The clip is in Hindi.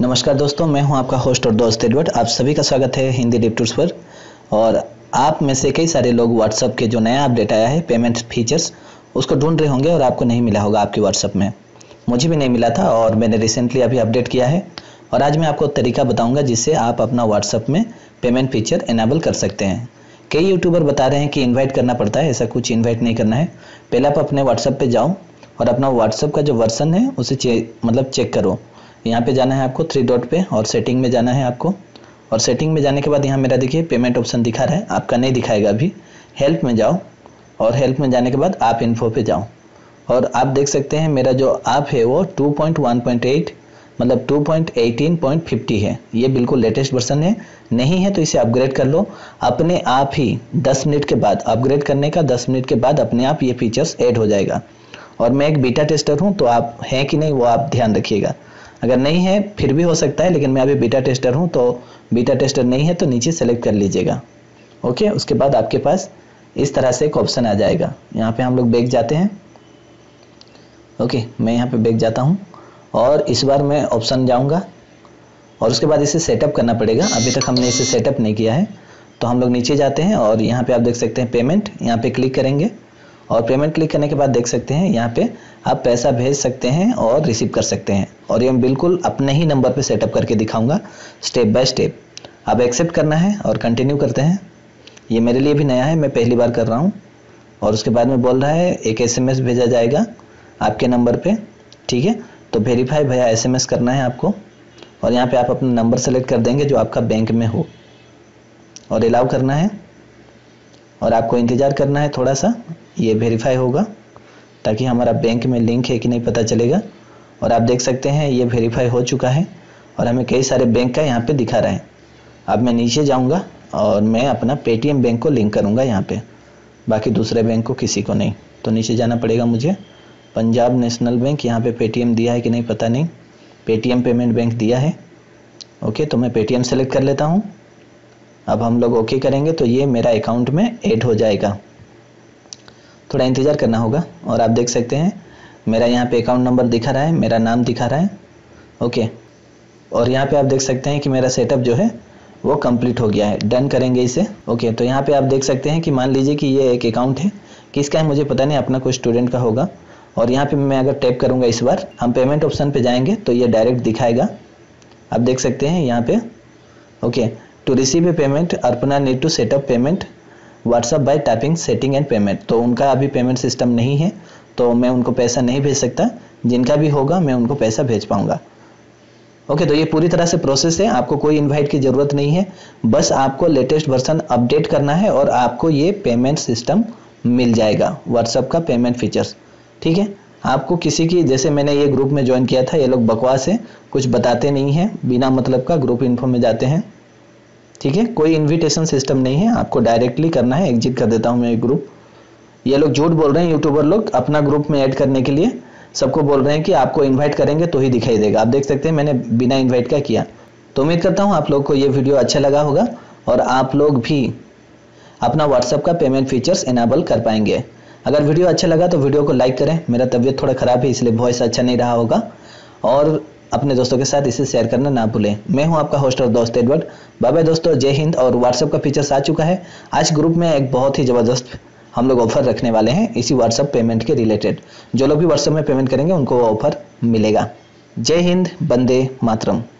नमस्कार दोस्तों, मैं हूं आपका होस्ट और दोस्त एडवर्ड। आप सभी का स्वागत है हिंदी डेवटूट्स पर। और आप में से कई सारे लोग व्हाट्सएप के जो नया अपडेट आया है पेमेंट फीचर्स, उसको ढूंढ रहे होंगे और आपको नहीं मिला होगा आपके व्हाट्सएप में। मुझे भी नहीं मिला था और मैंने रिसेंटली अभी अपडेट किया है। और आज मैं आपको तरीका बताऊँगा जिससे आप अपना व्हाट्सएप में पेमेंट फीचर इनेबल कर सकते हैं। कई यूट्यूबर बता रहे हैं कि इन्वाइट करना पड़ता है, ऐसा कुछ इन्वाइट नहीं करना है। पहले आप अपने व्हाट्सएप पर जाओ और अपना व्हाट्सएप का जो वर्जन है उसे चेक करो। यहाँ पे जाना है आपको 3 डॉट पे और सेटिंग में जाना है आपको। और सेटिंग में जाने के बाद यहाँ मेरा देखिए पेमेंट ऑप्शन दिखा रहा है, आपका नहीं दिखाएगा अभी। हेल्प में जाओ और हेल्प में जाने के बाद आप इन्फो पे जाओ और आप देख सकते हैं मेरा जो ऐप है वो 2.1.8 मतलब 2.18.50 है। ये बिल्कुल लेटेस्ट वर्जन है। नहीं है तो इसे अपग्रेड कर लो। अपने आप ही 10 मिनट के बाद, अपग्रेड करने का 10 मिनट के बाद अपने आप ये फीचर्स ऐड हो जाएगा। और मैं एक बीटा टेस्टर हूँ, तो आप हैं कि नहीं वो आप ध्यान रखिएगा। अगर नहीं है फिर भी हो सकता है, लेकिन मैं अभी बीटा टेस्टर हूं, तो बीटा टेस्टर नहीं है तो नीचे सेलेक्ट कर लीजिएगा। ओके, उसके बाद आपके पास इस तरह से एक ऑप्शन आ जाएगा। यहाँ पे हम लोग बैक जाते हैं। ओके, मैं यहाँ पे बैक जाता हूँ और इस बार मैं ऑप्शन जाऊँगा और उसके बाद इसे सेटअप करना पड़ेगा। अभी तक हमने इसे सेटअप नहीं किया है, तो हम लोग नीचे जाते हैं और यहाँ पे आप देख सकते हैं पेमेंट, यहाँ पे क्लिक करेंगे और पेमेंट क्लिक करने के बाद देख सकते हैं यहाँ पे आप पैसा भेज सकते हैं और रिसीव कर सकते हैं। और ये मैं बिल्कुल अपने ही नंबर पे सेटअप करके दिखाऊंगा स्टेप बाय स्टेप। अब एक्सेप्ट करना है और कंटिन्यू करते हैं। ये मेरे लिए भी नया है, मैं पहली बार कर रहा हूँ। और उसके बाद में बोल रहा है एक SMS भेजा जाएगा आपके नंबर पे। ठीक है, तो वेरीफाई भैया SMS करना है आपको। और यहाँ पे आप अपना नंबर सेलेक्ट कर देंगे जो आपका बैंक में हो और अलाउ करना है। और आपको इंतज़ार करना है थोड़ा सा, ये वेरीफाई होगा ताकि हमारा बैंक में लिंक है कि नहीं पता चलेगा। और आप देख सकते हैं ये वेरीफाई हो चुका है और हमें कई सारे बैंक का यहाँ पे दिखा रहा है। अब मैं नीचे जाऊँगा और मैं अपना पेटीएम बैंक को लिंक करूँगा यहाँ पे, बाकी दूसरे बैंक को किसी को नहीं। तो नीचे जाना पड़ेगा मुझे। पंजाब नेशनल बैंक, यहाँ पे पेटीएम दिया है कि नहीं पता नहीं, पेटीएम पेमेंट बैंक दिया है। ओके, तो मैं पेटीएम सेलेक्ट कर लेता हूँ। अब हम लोग ओके करेंगे तो ये मेरा अकाउंट में ऐड हो जाएगा। थोड़ा इंतज़ार करना होगा। और आप देख सकते हैं मेरा यहाँ पे अकाउंट नंबर दिखा रहा है, मेरा नाम दिखा रहा है। ओके, और यहाँ पे आप देख सकते हैं कि मेरा सेटअप जो है वो कंप्लीट हो गया है। डन करेंगे इसे। ओके, तो यहाँ पे आप देख सकते हैं कि मान लीजिए कि ये एक अकाउंट है, किसका है मुझे पता नहीं, अपना कोई स्टूडेंट का होगा। और यहाँ पे मैं अगर टैप करूँगा इस बार, हम पेमेंट ऑप्शन पे जाएंगे तो ये डायरेक्ट दिखाएगा। आप देख सकते हैं यहाँ पे। Okay, to receive a payment Arpana need to setup payment WhatsApp by tapping setting and payment. तो उनका अभी पेमेंट सिस्टम नहीं है तो मैं उनको पैसा नहीं भेज सकता। जिनका भी होगा मैं उनको पैसा भेज पाऊंगा। ओके, तो ये पूरी तरह से प्रोसेस है। आपको कोई इनवाइट की ज़रूरत नहीं है, बस आपको लेटेस्ट वर्जन अपडेट करना है और आपको ये पेमेंट सिस्टम मिल जाएगा, व्हाट्सएप का पेमेंट फीचर्स। ठीक है, आपको किसी की, जैसे मैंने ये ग्रुप में ज्वाइन किया था, ये लोग बकवास है, कुछ बताते नहीं है, बिना मतलब का ग्रुप इन्फो में जाते हैं। ठीक है, कोई इनविटेशन सिस्टम नहीं है, आपको डायरेक्टली करना है। एग्जिट कर देता हूं मैं ग्रुप। ये लोग झूठ बोल रहे हैं, यूट्यूबर लोग अपना ग्रुप में ऐड करने के लिए सबको बोल रहे हैं कि आपको इनवाइट करेंगे तो ही दिखाई देगा। आप देख सकते हैं मैंने बिना इनवाइट का किया। तो उम्मीद करता हूं आप लोग को ये वीडियो अच्छा लगा होगा और आप लोग भी अपना व्हाट्सएप का पेमेंट फीचर्स इनेबल कर पाएंगे। अगर वीडियो अच्छा लगा तो वीडियो को लाइक करें। मेरा तबीयत थोड़ा खराब है इसलिए वॉइस अच्छा नहीं रहा होगा। और अपने दोस्तों के साथ इसे शेयर करना ना भूलें। मैं हूं आपका होस्ट और दोस्त एडवर्ड। बाय बाय दोस्तों, जय हिंद। और व्हाट्सएप का फीचर्स आ चुका है। आज ग्रुप में एक बहुत ही ज़बरदस्त हम लोग ऑफर रखने वाले हैं इसी व्हाट्सएप पेमेंट के रिलेटेड। जो लोग भी व्हाट्सएप में पेमेंट करेंगे उनको वो ऑफर मिलेगा। जय हिंद, वंदे मातरम।